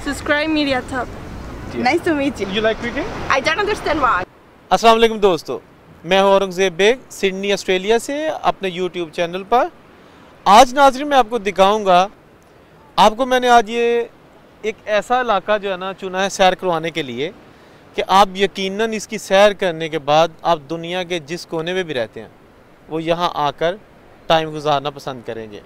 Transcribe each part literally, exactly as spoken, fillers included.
Subscribe Media Top. Nice to meet you. You like cricket? I don't understand why. अस्सलाम वालेकुम दोस्तों, मैं हूं औरंगज़ेब बेग सिडनी ऑस्ट्रेलिया से अपने यूट्यूब चैनल पर। आज नाज़रीन मैं आपको दिखाऊंगा, आपको मैंने आज ये एक ऐसा इलाका जो है ना चुना है सैर करवाने के लिए कि आप यकीनन इसकी सैर करने के बाद आप दुनिया के जिस कोने में भी रहते हैं वो यहाँ आकर टाइम गुजारना पसंद करेंगे।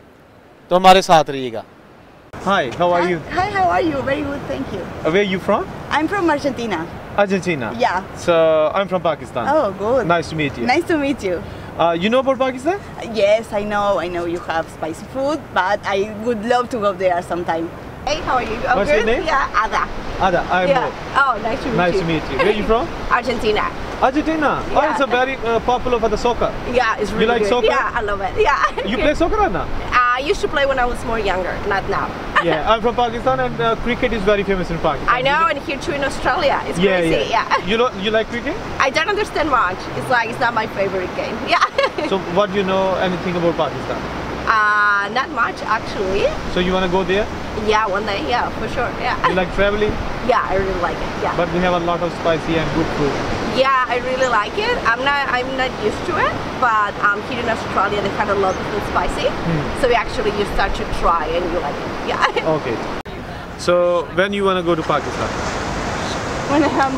तो हमारे साथ रहिएगा। Hi, how are you? Hi, how are you? Very good, thank you. Uh, Where are you from? I'm from Argentina. Argentina. Yeah. So I'm from Pakistan. Oh, good. Nice to meet you. Nice to meet you. Uh, you know about Pakistan? Yes, I know. I know you have spicy food, but I would love to go there sometime. Hey, how are you? I'm What's good. your name? Yeah, Ada. Ada, I'm Yeah. Mo. Oh, nice to meet Nice you. to meet you. Where are you from? Argentina. Argentina. Oh, Yeah. it's a very uh, popular for the soccer. Yeah, it's really like good. soccer? Yeah, I love it. Yeah. You play soccer or not? I used to play when I was more younger, not now. Yeah, I'm from Pakistan and uh, cricket is very famous in Pakistan. I know, and here too in Australia, it's Yeah, crazy. yeah. Yeah. You know, you like cricket? I don't understand much. It's like it's not my favorite game. Yeah. So, what do you know anything about Pakistan? uh, not much actually. So, you want to go there? Yeah, one day. Yeah, for sure. Yeah. You like traveling? Yeah, I really like it. Yeah. But we have a lot of spicy and good food. Yeah, I really like it. I'm not I'm not used to it, but um, here in Australia they had a lot of food spicy. Hmm. So we actually you start to try and you like it. Yeah. Okay. So, when you want to go to Pakistan? When I have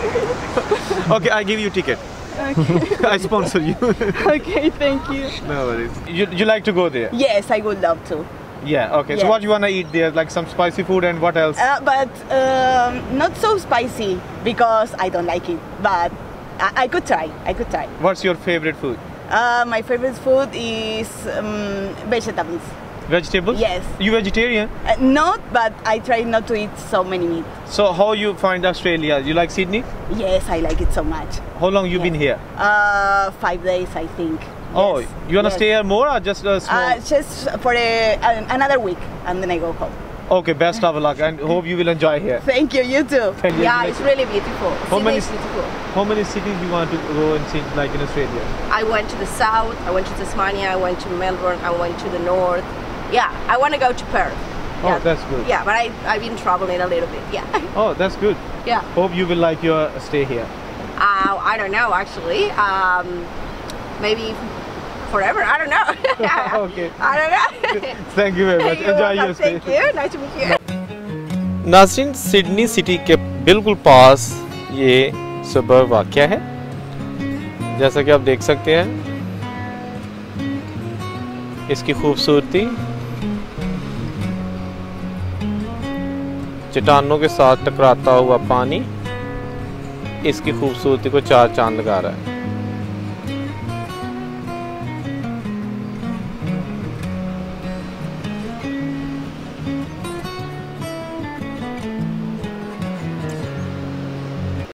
money. Okay, I give you ticket. Okay. I sponsor you. Okay, thank you. No worries. You, you like to go there? Yes, I would love to. Yeah, okay. So Yeah. what you want to eat there? Like some spicy food and what else? Uh, but um, not so spicy because I don't like it. But I, I could try. I could try. What's your favorite food? Uh, my favorite food is um, vegetables. Vegetables? Yes. You vegetarian? Uh, not, but I try not to eat so many meat. So how you find Australia? You like Sydney? Yes, I like it so much. How long you Yes. been here? Uh, five days, I think. Oh, Yes. you want to Yes. stay here more or just a small? Uh, just for a, an- another week, and then I go home. Okay, best of luck and hope you will enjoy here. Thank you. You too. Thank you. Yeah, it's really beautiful. How Sydney many- is beautiful. How many cities you want to go and see like in Australia? I went to the south, I went to Tasmania, I went to Melbourne, I went to the north. Yeah, I want to go to Perth. Oh, Yeah. that's good. Yeah, but I, I've been traveling a little bit. Yeah. Oh, that's good. Yeah. Hope you will like your stay here. Uh, I don't know actually. Um, maybe forever. I don't know. Okay. I don't know. Thank you very much. You're Enjoy welcome. your stay. Thank you. Nice to meet you. नाज़रीन, Sydney city के बिल्कुल पास ये suburb वाक़या है। जैसा कि आप देख सकते हैं इसकी खूबसूरती, चट्टानों के साथ टकराता हुआ पानी इसकी खूबसूरती को चार चांद लगा रहा है।